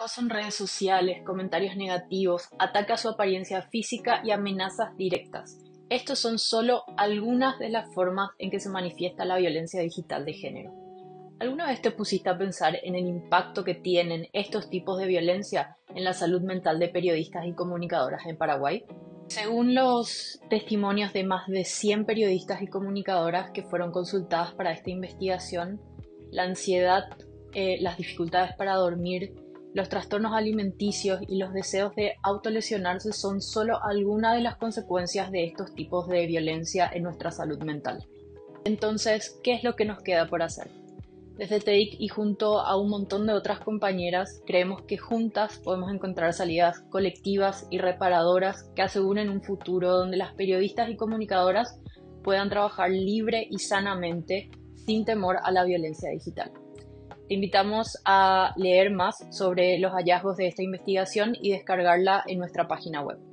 Acoso en redes sociales, comentarios negativos, ataque a su apariencia física y amenazas directas. Estos son solo algunas de las formas en que se manifiesta la violencia digital de género. ¿Alguna vez te pusiste a pensar en el impacto que tienen estos tipos de violencia en la salud mental de periodistas y comunicadoras en Paraguay? Según los testimonios de más de 100 periodistas y comunicadoras que fueron consultadas para esta investigación, la ansiedad, las dificultades para dormir, los trastornos alimenticios y los deseos de autolesionarse son solo algunas de las consecuencias de estos tipos de violencia en nuestra salud mental. Entonces, ¿qué es lo que nos queda por hacer? Desde TEDIC y junto a un montón de otras compañeras, creemos que juntas podemos encontrar salidas colectivas y reparadoras que aseguren un futuro donde las periodistas y comunicadoras puedan trabajar libre y sanamente sin temor a la violencia digital. Te invitamos a leer más sobre los hallazgos de esta investigación y descargarla en nuestra página web.